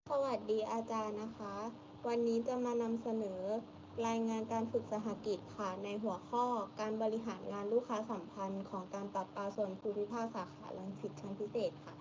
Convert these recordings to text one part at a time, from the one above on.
สวัสดีอาจารย์นะคะ วันนี้จะมานำเสนอรายงานการฝึกสหกิจค่ะในหัวข้อการบริหารงานลูกค้าสัมพันธ์ของการประปาส่วนภูมิภาคสาขารังสิตชั้นพิเศษค่ะ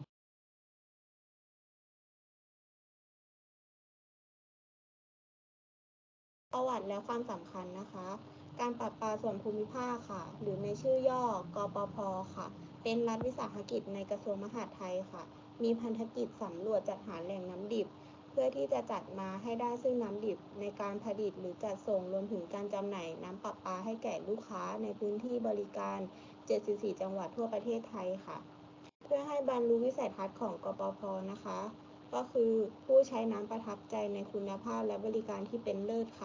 ประวัติและความสำคัญนะคะ การประปาส่วนภูมิภาคค่ะ หรือในชื่อย่อกปพค่ะ เป็นรัฐวิสาหกิจในกระทรวงมหาดไทยค่ะ มีพันธกิจสำรวจจัดหาแหล่งน้ำดิบ เพื่อที่จะจัดมาให้ได้ซึ่งน้ำดิบในการผลิตหรือจัดส่งรวมถึงการจำหน่ายน้ำประปาให้แก่ลูกค้าในพื้นที่บริการ 74 จังหวัดทั่วประเทศไทยค่ะ เพื่อให้บรรลุวิสัยทัศน์ของกปพนะคะ ก็คือผู้ใช้น้ำประทับใจในคุณภาพและบริการที่เป็นเลิศค่ะ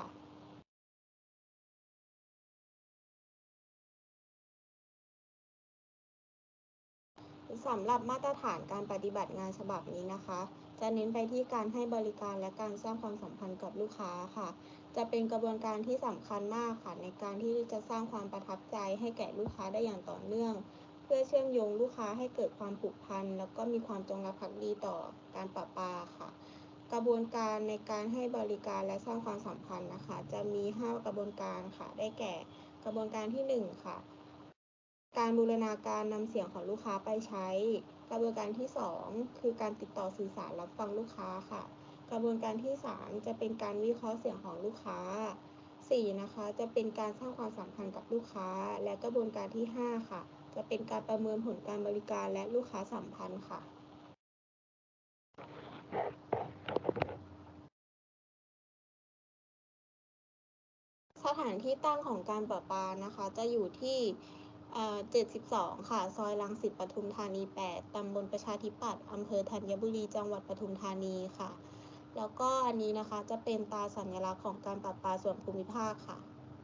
สำหรับมาตรฐานการปฏิบัติงานฉบับนี้นะคะ จะเน้นไปที่การให้บริการและการสร้างความสัมพันธ์กับลูกค้าค่ะ จะเป็นกระบวนการที่สำคัญมากค่ะในการที่จะสร้างความประทับใจให้แก่ลูกค้าได้อย่างต่อเนื่อง เพื่อเชื่อมโยงลูกค้าให้เกิดความผูกพันแล้วก็มีความจงรักภักดีต่อการประปาค่ะ กระบวนการในการให้บริการและสร้างความสัมพันธ์นะคะ จะมี 5 กระบวนการค่ะได้แก่กระบวนการที่ 1 ค่ะการบูรณาการนำเสียงของลูกค้าไปใช้กระบวนการที่ 2 คือการติดต่อสื่อสารรับฟังลูกค้าค่ะกระบวนการที่ 3 จะเป็นการวิเคราะห์เสียงของลูกค้า 4 นะคะจะเป็นการสร้างความสัมพันธ์กับลูกค้าและกระบวนการที่ 5 ค่ะจะเป็นการประเมินผลการบริการและลูกค้าสัมพันธ์ค่ะสถานที่ตั้งของการประปานะคะจะอยู่ที่72ค่ะซอยรังสิตปทุมธานี8ตำบลประชาธิปัตย์อำเภอธัญบุรีจังหวัดปทุมธานีค่ะแล้วก็อันนี้นะคะจะเป็นตราสัญลักษณ์ของการประปาส่วนภูมิภาคค่ะ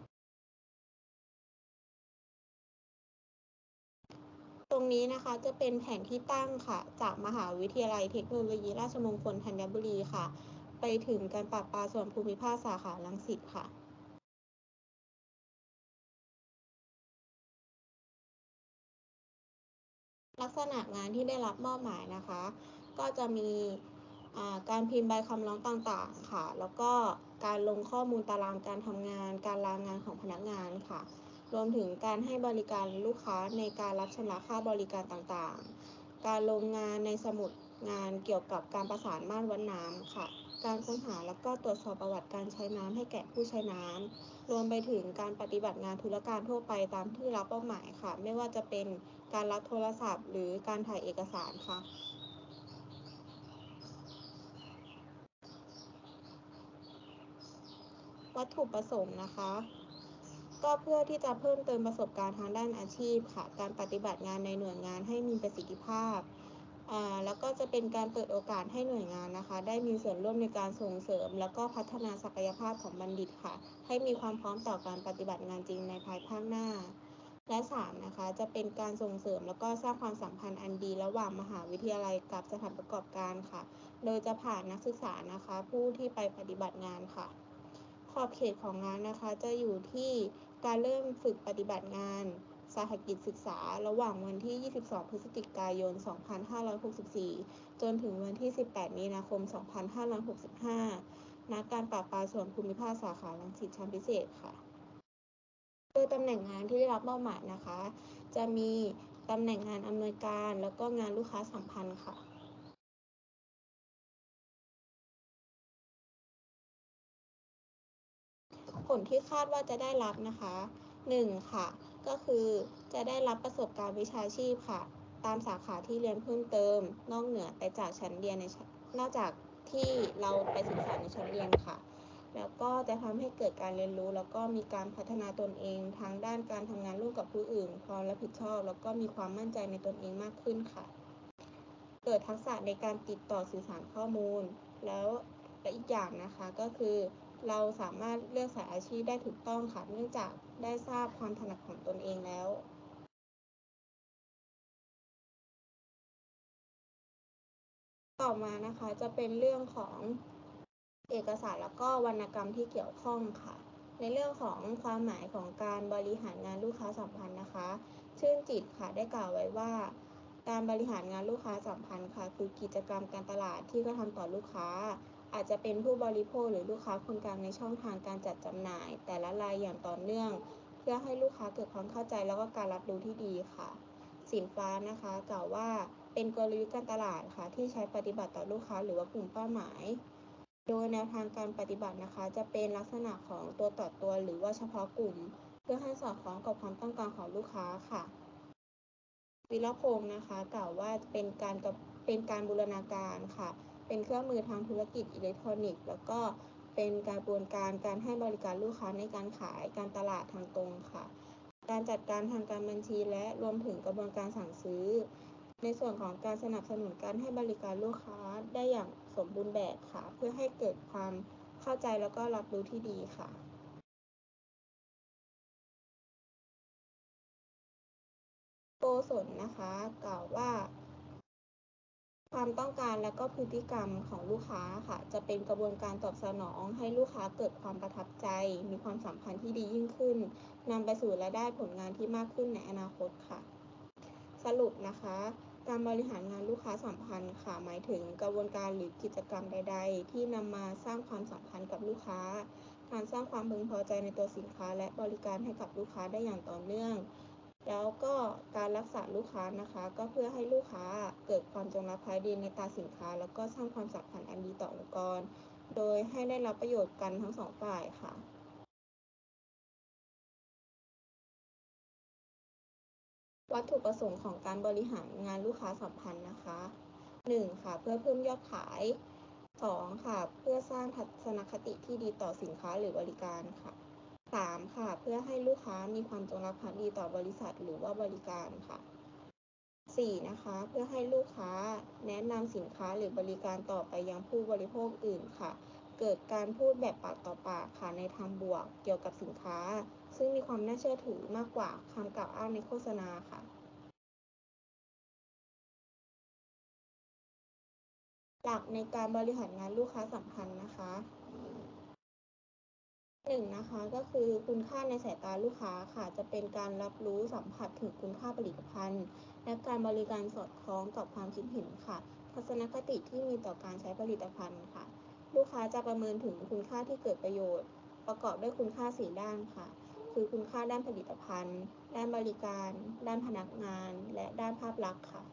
ตรงนี้นะคะจะเป็นแผนที่ตั้งค่ะจากมหาวิทยาลัยเทคโนโลยีราชมงคลธัญบุรีค่ะไปถึงการประปาส่วนภูมิภาคสาขารังสิตค่ะ ลักษณะงานที่ได้รับมอบหมายนะคะ ก็จะมีการพิมพ์ใบคำร้องต่างๆค่ะ แล้วก็การลงข้อมูลตารางการทำงาน การลางานของพนักงานค่ะ รวมถึงการให้บริการลูกค้าในการรับชำระค่าบริการต่างๆ การลงงานในสมุดงานเกี่ยวกับการประสานม่านวัดน้ำค่ะ การค้นหาและก็ตรวจสอบประวัติการใช้น้ำให้แก่ผู้ใช้น้ำ รวมไปถึงการปฏิบัติงานธุรการทั่วไปตามที่รับมอบหมายค่ะ ไม่ว่าจะเป็นการรับโทรศัพท์หรือการถ่ายเอกสารค่ะ วัตถุประสงค์นะคะ ก็เพื่อที่จะเพิ่มเติมประสบการณ์ทางด้านอาชีพค่ะ การปฏิบัติงานในหน่วยงานให้มีประสิทธิภาพ แล้วก็จะเป็นการเปิดโอกาสให้หน่วยงานนะคะ ได้มีส่วนร่วมในการส่งเสริม แล้วก็พัฒนาศักยภาพของบัณฑิตค่ะ ให้มีความพร้อมต่อการปฏิบัติงานจริงในภายภาคหน้า และ3นะคะจะเป็นการส่งเสริมแล้วก็สร้างความสัมพันธ์อันดีระหว่างมหาวิทยาลัยกับสถานประกอบการค่ะ โดยจะผ่านนักศึกษานะคะผู้ที่ไปปฏิบัติงานค่ะ ขอบเขตของงานนะคะจะอยู่ที่การเริ่มฝึกปฏิบัติงานสหกิจศึกษาระหว่างวันที่ 22 พฤศจิกายน 2564 จนถึงวันที่ 18 มีนาคม 2565 ณ การประปาส่วนภูมิภาคสาขารังสิตชั้นพิเศษค่ะโดยตำแหน่งงานที่ได้รับมอบหมายนะคะ จะมีตำแหน่งงานอำนวยการแล้วก็งานลูกค้าสัมพันธ์ค่ะ ผลที่คาดว่าจะได้รับนะคะ1ค่ะก็คือจะได้รับประสบการณ์วิชาชีพค่ะตามสาขาที่เรียนเพิ่มเติมนอกเหนือไปจากชั้นเรียนนอกจากที่เราไปศึกษาในชั้นเรียนค่ะแล้วก็จะทำให้เกิดการเรียนรู้แล้วก็มีการพัฒนาตนเองทางด้านการทำงานร่วมกับผู้อื่นความรับผิดชอบแล้วก็มีความมั่นใจในตนเองมากขึ้นค่ะเกิดทักษะในการติดต่อสื่อสารข้อมูลแล้วและอีกอย่างนะคะก็คือเราสามารถเลือกสายอาชีพได้ถูกต้องค่ะเนื่องจากได้ทราบความถนัดของตนเองแล้วต่อมานะคะจะเป็นเรื่องของเอกสารแล้วก็วรรณกรรมที่เกี่ยวข้องค่ะในเรื่องของความหมายของการบริหารงานลูกค้าสัมพันธ์นะคะชื่นจิตค่ะได้กล่าวไว้ว่าการบริหารงานลูกค้าสัมพันธ์ค่ะคือกิจกรรมการตลาดที่กระทำต่อลูกค้าอาจจะเป็นผู้บริโภคหรือลูกค้าคนกลางในช่องทางการจัดจำหน่ายแต่ละรายอย่างต่อเนื่องเพื่อให้ลูกค้าเกิดความเข้าใจแล้วก็การรับรู้ที่ดีค่ะสินฟ้านะคะกล่าวว่าเป็นกลยุทธ์การตลาดค่ะที่ใช้ปฏิบัติต่อลูกค้าหรือว่ากลุ่มเป้าหมายโดยแนวทางการปฏิบัตินะคะจะเป็นลักษณะของตัวต่อตัวหรือว่าเฉพาะกลุ่มเพื่อให้สอดคล้องกับความต้องการของลูกค้าค่ะวิรพงศ์นะคะกล่าวว่าเป็นการบูรณาการค่ะเป็นเครื่องมือทางธุรกิจอิเล็กทรอนิกส์แล้วก็เป็นกระบวนการให้บริการลูกค้าในการขายการตลาดทางตรงค่ะการจัดการทางการบัญชีและรวมถึงกระบวนการสั่งซื้อในส่วนของการสนับสนุนการให้บริการลูกค้าได้อย่างสมบูรณ์แบบค่ะเพื่อให้เกิดความเข้าใจแล้วก็รับรู้ที่ดีค่ะโกศลนะคะกล่าวว่า ความต้องการและก็พฤติกรรมของลูกค้าค่ะจะเป็นกระบวนการตอบสนองให้ลูกค้าเกิดความประทับใจมีความสัมพันธ์ที่ดียิ่งขึ้นนำไปสู่รายได้ผลงานที่มากขึ้นในอนาคตค่ะสรุปนะคะการบริหารงานลูกค้าสัมพันธ์ค่ะหมายถึงกระบวนการหรือกิจกรรมใดๆที่นำมาสร้างความสัมพันธ์กับลูกค้าการสร้างความพึงพอใจในตัวสินค้าและบริการให้กับลูกค้าได้อย่างต่อเนื่อง แล้วก็การรักษาลูกค้านะคะก็เพื่อให้ลูกค้าเกิดความจงรักภักดีในตาสินค้าแล้วก็สร้างความสัมพันธ์อันดีต่อองค์กรโดยให้ได้รับประโยชน์กันทั้งสองฝ่ายค่ะวัตถุประสงค์ของการบริหารงานลูกค้าสัมพันธ์นะคะ1ค่ะเพื่อเพิ่มยอดขาย2ค่ะเพื่อสร้างทัศนคติที่ดีต่อสินค้าหรือบริการค่ะ3ค่ะเพื่อให้ลูกค้ามีความจงรักภักดีต่อบริษัทหรือว่าบริการค่ะ 4นะคะเพื่อให้ลูกค้าแนะนำสินค้าหรือบริการต่อไปยังผู้บริโภคอื่นค่ะเกิดการพูดแบบปากต่อปากค่ะในทางบวกเกี่ยวกับสินค้าซึ่งมีความน่าเชื่อถือมากกว่าคำกล่าวอ้างในโฆษณาค่ะหลักในการบริหารงานลูกค้าสัมพันธ์นะคะ 1นะคะก็คือคุณค่าในสายตาลูกค้าค่ะจะเป็นการรับรู้สัมผัสถึงคุณค่าผลิตภัณฑ์และการบริการสอดคล้องกับความคิดเห็นค่ะทัศนคติที่มีต่อการใช้ผลิตภัณฑ์ค่ะลูกค้าจะประเมินถึงคุณค่าที่เกิดประโยชน์ประกอบด้วยคุณค่า4ด้านค่ะคือคุณค่าด้านผลิตภัณฑ์ด้านบริการด้านพนักงานและด้านภาพลักษณ์ค่ะ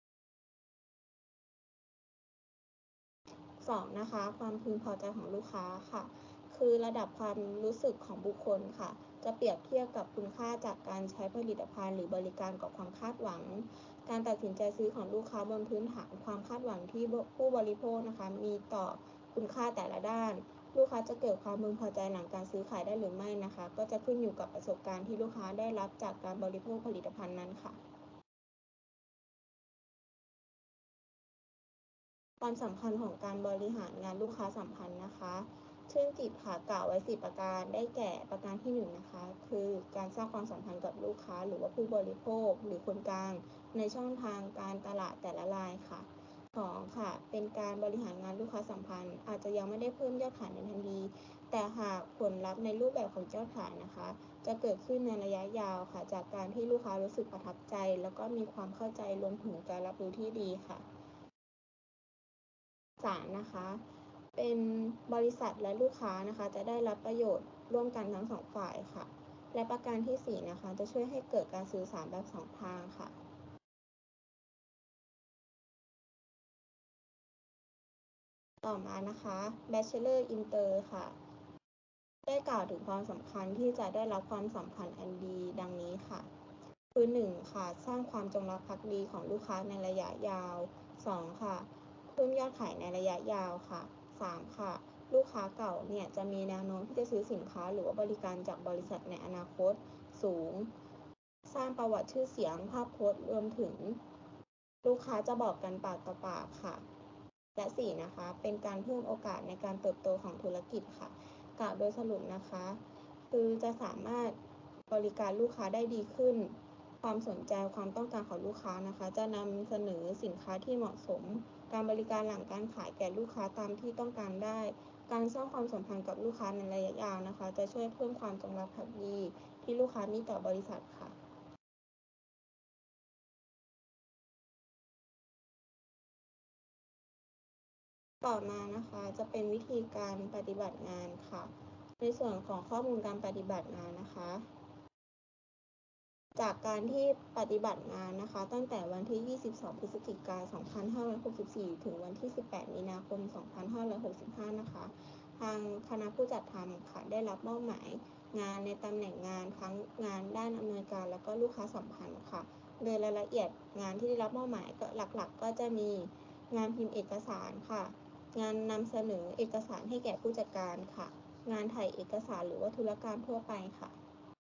2นะคะความพึงพอใจของลูกค้าค่ะคือระดับความรู้สึกของบุคคลค่ะจะเปรียบเทียบกับคุณค่าจากการใช้ผลิตภัณฑ์หรือบริการกับความคาดหวังการตัดสินใจซื้อของลูกค้าบนพื้นฐานความคาดหวังที่ผู้บริโภคนะคะมีต่อคุณค่าแต่ละด้านลูกค้าจะเกิดความพึงพอใจหลังการซื้อขายได้หรือไม่นะคะก็จะขึ้นอยู่กับประสบการณ์ที่ลูกค้าได้รับจากการบริโภคผลิตภัณฑ์นั้นค่ะ ความสำคัญของการบริหารงานลูกค้าสัมพันธ์นะคะชื่นจิตค่ะกล่าวไว้4ประการได้แก่ประการที่1นะคะคือการสร้างความสัมพันธ์กับลูกค้าหรือว่าผู้บริโภคหรือคนกลางในช่องทางการตลาดแต่ละรายค่ะ2ค่ะเป็นการบริหารงานลูกค้าสัมพันธ์อาจจะยังไม่ได้เพิ่มยอดขายในทันทีแต่หากผลลัพธ์ในรูปแบบของยอดขายนะคะจะเกิดขึ้นในระยะยาวค่ะจากการที่ลูกค้ารู้สึกประทับใจแล้วก็มีความเข้าใจรวมถึงการรับรู้ที่ดีค่ะ 3นะคะเป็นบริษัทและลูกค้านะคะจะได้รับประโยชน์ร่วมกันทั้งสองฝ่ายค่ะและประการที่4นะคะจะช่วยให้เกิดการสื่อสารแบบสองทางค่ะต่อมานะคะ Bachelor Inter ค่ะได้กล่าวถึงความสำคัญที่จะได้รับความสัมพันธ์อันดีดังนี้ค่ะ คือ1ค่ะสร้างความจงรักภักดีของลูกค้าในระยะยาว2ค่ะเพิ่มยอดขายในระยะยาวค่ะ3ค่ะลูกค้าเก่าเนี่ยจะมีแนวโน้มที่จะซื้อสินค้าหรือว่าบริการจากบริษัทในอนาคตสูงสร้างประวัติชื่อเสียงภาพพจน์รวมถึงลูกค้าจะบอกกันปากต่อปากค่ะและ4นะคะเป็นการเพิ่มโอกาสในการเติบโตของธุรกิจค่ะกล่าวโดยสรุปนะคะคือจะสามารถบริการลูกค้าได้ดีขึ้น ความสนใจความต้องการของลูกค้านะคะจะนำเสนอสินค้าที่เหมาะสมการบริการหลังการขายแก่ลูกค้าตามที่ต้องการได้การสร้างความสัมพันธ์กับลูกค้าในระยะยาวนะคะจะช่วยเพิ่มความจงรักภักดีที่ลูกค้ามีต่อบริษัทค่ะต่อมานะคะจะเป็นวิธีการปฏิบัติงานค่ะในส่วนของข้อมูลการปฏิบัติงานนะคะจากการที่ปฏิบัติงานนะคะตั้งแต่วันที่ 22 พฤศจิกายน 2564 ถึงวันที่ 18 มีนาคม 2565 นะคะทางคณะผู้จัดทำค่ะได้รับมอบหมายงานในตำแหน่งงานทั้งงานด้านอำนวยการและก็ลูกค้าสัมพันธ์ค่ะโดยรายละเอียดงานที่ได้รับมอบหมายก็หลักๆก็จะมีงานพิมพ์เอกสารค่ะงานนำเสนอเอกสารให้แก่ผู้จัดการค่ะงานถ่ายเอกสารหรือว่าธุรการทั่วไปค่ะ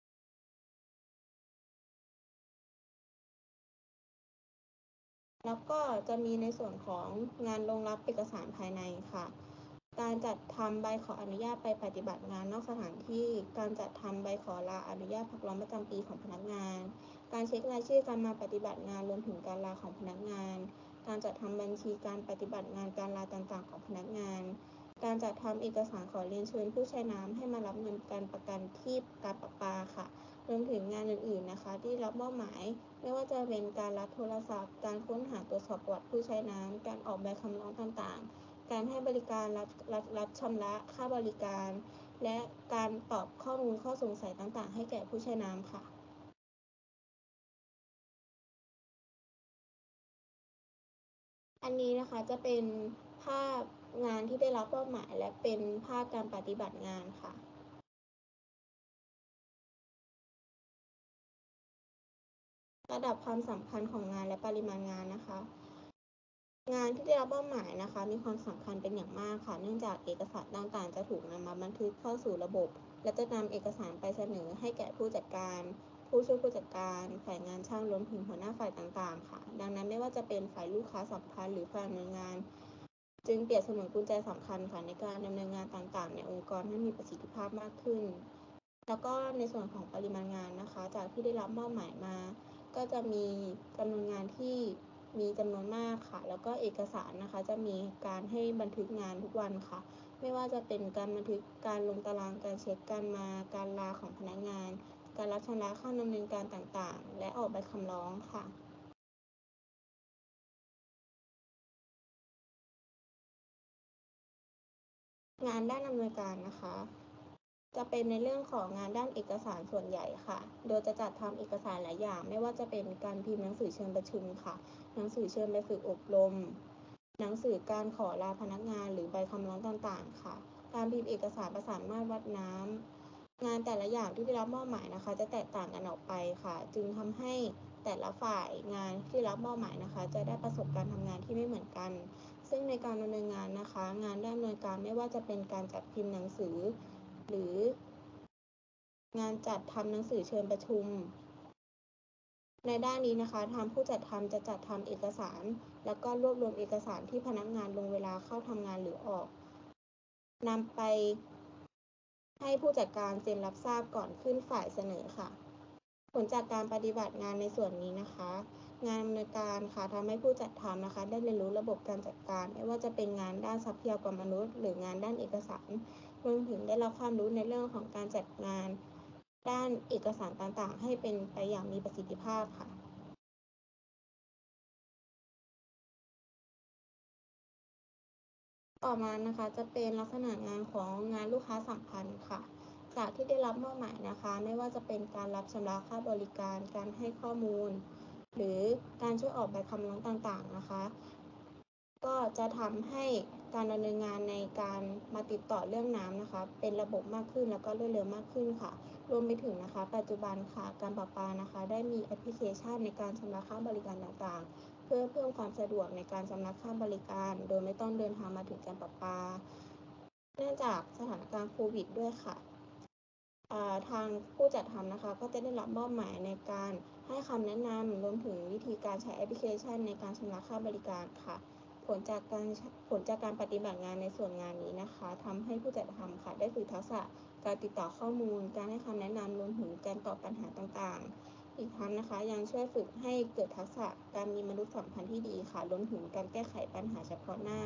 แล้วก็จะมีในส่วนของงานรองรับเอกสารภายในค่ะการจัดทำใบขออนุญาตไปปฏิบัติงานนอกสถานที่การจัดทำใบขอลาอนุญาตพักร้อนประจำปีของพนักงานการเช็ครายชื่อการมาปฏิบัติงานรวมถึงการลาของพนักงานการจัดทำบัญชีการปฏิบัติงานการลาต่างๆของพนักงานการจัดทำเอกสารขอเรียนเชิญผู้ใช้น้ำให้มารับเงินการประกันที่การประปาค่ะรวมถึงงานอื่นๆนะคะที่รับมอบหมายไม่ว่าจะเป็นการรับโทรศัพท์การค้นหาตรวจสอบประวัติผู้ใช้น้ำการออกใบคำร้องต่างๆการให้บริการรับชำระค่าบริการและการตอบข้อมูลข้อสงสัยต่างๆให้แก่ผู้ใช้น้ำค่ะอันนี้นะคะจะเป็นภาพงานที่ได้รับมอบหมายและเป็นภาพการปฏิบัติงานค่ะระดับความสำคัญของงานและปริมาณงานนะคะงานที่ได้รับมอบหมายนะคะมีความสำคัญเป็นอย่างมากค่ะเนื่องจากเอกสารต่างๆจะถูกนำมาบันทึกเข้าสู่ระบบและจะนำเอกสารไปเสนอให้แก่ผู้จัดการผู้ช่วยผู้จัดการฝ่ายงานช่างรวมถึงหัวหน้าฝ่ายต่างๆค่ะดังนั้นไม่ว่าจะเป็นฝ่ายลูกค้าสัมพันธ์หรือฝ่ายหน่วยงานจึงเปรียบเสมือนกุญแจสำคัญค่ะในการดำเนินงานต่างๆในองค์กรให้มีประสิทธิภาพมากขึ้นแล้วก็ในส่วนของปริมาณงานนะคะจากที่ได้รับมอบหมายมาก็จะมีจำนวนงานที่มีจำนวนมากค่ะแล้วก็เอกสารนะคะจะมีการให้บันทึกงานทุกวันค่ะไม่ว่าจะเป็นการบันทึกการลงตารางการเช็คการมาการลาของพนักงานการรับชำระค่าดำเนินการต่างๆและออกใบคำร้องค่ะงานด้านอำนวยการนะคะจะเป็นในเรื่องของงานด้านเอกสารส่วนใหญ่ค่ะโดยจะจัดทำเอกสารหลายอย่างไม่ว่าจะเป็นการพิมพ์หนังสือเชิญประชุมค่ะหนังสือเชิญไปฝึกอบรม หนังสือการขอลาพนักงานหรือใบคำร้องต่างๆค่ะการพิมพ์เอกสารประสานมาตรวัดน้ำงานแต่ละอย่างที่ได้รับมอบหมายนะคะจะแตกต่างกันออกไปค่ะจึงทำให้แต่ละฝ่ายงานที่รับมอบหมายนะคะจะได้ประสบการณ์ทำงานที่ไม่เหมือนกันซึ่งในการดำเนินงานนะคะงานด้านดำเนินการไม่ว่าจะเป็นการจัดพิมพ์หนังสือหรืองานจัดทำหนังสือเชิญประชุม ในด้านนี้นะคะทางผู้จัดทำจะจัดทำเอกสารแล้วก็รวบรวมเอกสารที่พนักงานลงเวลาเข้าทำงานหรือออกนำไปให้ผู้จัดการเซ็นรับทราบก่อนขึ้นฝ่ายเสนอค่ะผลจากการปฏิบัติงานในส่วนนี้นะคะงานดำเนินการค่ะทำให้ผู้จัดทำนะคะได้เรียนรู้ระบบการจัดการไม่ว่าจะเป็นงานด้านทรัพยากรมนุษย์หรืองานด้านเอกสารรวมถึงได้รับความรู้ในเรื่องของการจัดงานด้านเอกสารต่างๆให้เป็นไปอย่างมีประสิทธิภาพค่ะ ต่อมานะคะจะเป็นลักษณะงานของงานลูกค้าสัมพันธ์ค่ะจากที่ได้รับมอบหมายนะคะไม่ว่าจะเป็นการรับชำระค่าบริการการให้ข้อมูลหรือการช่วยออกใบคำร้องต่างๆนะคะก็จะทำให้การดำเนินงานในการมาติดต่อเรื่องน้ำนะคะเป็นระบบมากขึ้นแล้วก็รวดเร็วมากขึ้นค่ะรวมไปถึงนะคะปัจจุบันค่ะการประปานะคะได้มีแอปพลิเคชันในการชำระค่าบริการต่างๆ เพื่อเพิ่มความสะดวกในการชำระค่าบริการโดยไม่ต้องเดินทางมาถึงการประปาเนื่องจากสถานการณ์โควิดด้วยค่ะทางผู้จัดทำนะคะก็จะได้รับมอบหมายในการให้คำแนะนำรวมถึงวิธีการใช้แอปพลิเคชันในการชำระค่าบริการค่ะผลจากการผลจากการปฏิบัติงานในส่วนงานนี้นะคะทำให้ผู้จัดทำค่ะได้ฝึกทักษะการติดต่อข้อมูลการให้คำแนะนำรวมถึงการตอบปัญหาต่างๆ อีกทั้งนะคะยังช่วยฝึกให้เกิดทักษะการมีมนุษยสัมพันธ์ที่ดีค่ะรวมถึงการแก้ไขปัญหาเฉพาะหน้า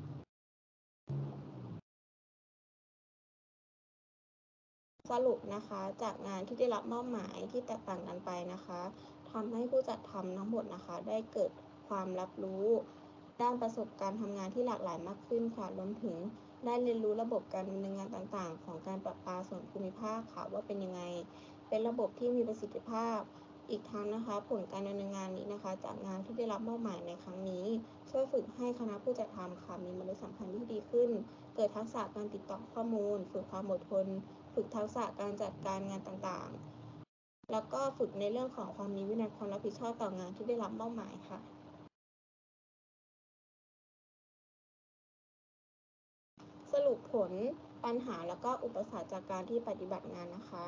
สรุปนะคะจากงานที่ได้รับมอบหมายที่แตกต่างกันไปนะคะทำให้ผู้จัดทำทั้งหมดนะคะได้เกิดความรับรู้ด้านประสบการณ์ทำงานที่หลากหลายมากขึ้นค่ะรวมถึงได้เรียนรู้ระบบการดำเนินงานต่างๆของการประปาส่วนภูมิภาคค่ะว่าเป็นยังไงเป็นระบบที่มีประสิทธิภาพอีกทั้งนะคะผลการดำเนินงานนี้นะคะจากงานที่ได้รับมอบหมายในครั้งนี้ช่วยฝึกให้คณะผู้จัดทำค่ะมีมนุษยสัมพันธ์ที่ดีขึ้นเกิดทักษะการติดต่อข้อมูลฝึกความอดทนฝึกทักษะการจัดการงานต่างๆแล้วก็ฝึกในเรื่องของความมีวินัยความรับผิดชอบต่องานที่ได้รับมอบหมายค่ะสรุปผลปัญหาแล้วก็อุปสรรคจากการที่ปฏิบัติงานนะคะ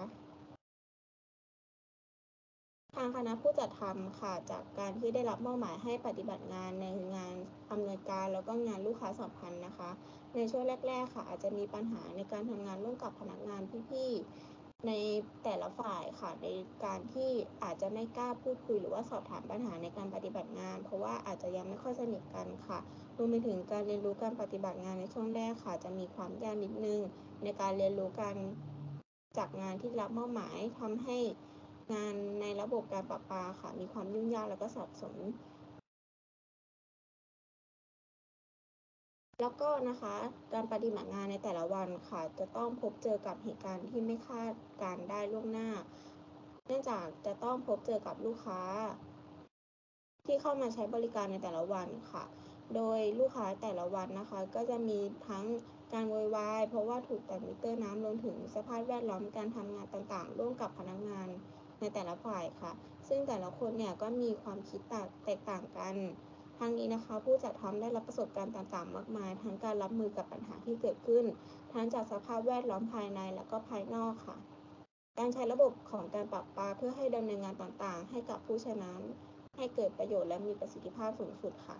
ทางคณะผู้จัดทำค่ะจากการที่ได้รับมอบหมายให้ปฏิบัติงานในงานอำนวยการแล้วก็งานลูกค้าสัมพันธ์นะคะในช่วงแรกๆค่ะอาจจะมีปัญหาในการทำงานร่วมกับพนักงานพี่ๆในแต่ละฝ่ายค่ะในการที่อาจจะไม่กล้าพูดคุยหรือว่าสอบถามปัญหาในการปฏิบัติงานเพราะว่าอาจจะยังไม่ค่อยสนิทกันค่ะรวมไปถึงการเรียนรู้การปฏิบัติงานในช่วงแรกค่ะจะมีความยากนิดนึงในการเรียนรู้การจากงานที่รับมอบหมายทำให้งานในระบบการประปาค่ะมีความยุ่งยากแล้วก็สับสนแล้วก็นะคะการปฏิบัติงานในแต่ละวันค่ะจะต้องพบเจอกับเหตุการณ์ที่ไม่คาดการได้ล่วงหน้าเนื่องจากจะต้องพบเจอกับลูกค้าที่เข้ามาใช้บริการในแต่ละวันค่ะโดยลูกค้าแต่ละวันนะคะก็จะมีทั้งการโวยวายเพราะว่าถูกตัดมิเตอร์น้ำรวมถึงสภาพแวดล้อมการทำงานต่างๆร่วมกับพนักงานในแต่ละฝ่ายค่ะซึ่งแต่ละคนเนี่ยก็มีความคิดแตกต่างกันทั้งนี้นะคะผู้จัดทำได้รับประสบการณ์ต่างๆมากมายทั้งการรับมือกับปัญหาที่เกิดขึ้นทั้งจากสภาพแวดล้อมภายในและก็ภายนอกค่ะการใช้ระบบของการปรับปรุงเพื่อให้ดำเนินงานต่างๆให้กับผู้ใช้น้ำให้เกิดประโยชน์และมีประสิทธิภาพสูงสุดค่ะ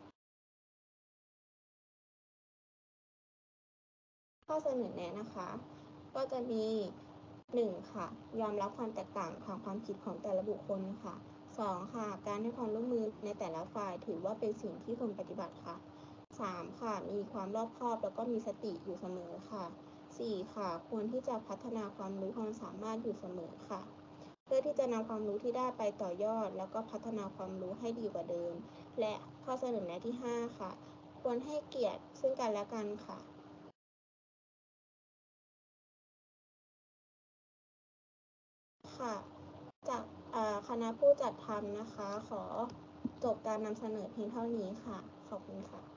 ข้อเสนอแนะนะคะก็จะมี1ค่ะยอมรับความแตกต่างทางความคิดของแต่ละบุคคลค่ะ2ค่ะการให้ความร่วมมือในแต่ละฝ่ายถือว่าเป็นสิ่งที่ควรปฏิบัติค่ะ3ค่ะมีความรอบคอบแล้วก็มีสติอยู่เสมอค่ะ4ค่ะควรที่จะพัฒนาความรู้ความสามารถอยู่เสมอค่ะเพื่อที่จะนำความรู้ที่ได้ไปต่อยอดแล้วก็พัฒนาความรู้ให้ดีกว่าเดิมและข้อเสนอแนะที่5ค่ะควรให้เกียรติซึ่งกันและกันค่ะ ค่ะจากคณะผู้จัดทำนะคะขอจบการนำเสนอเพียงเท่านี้ค่ะขอบคุณค่ะ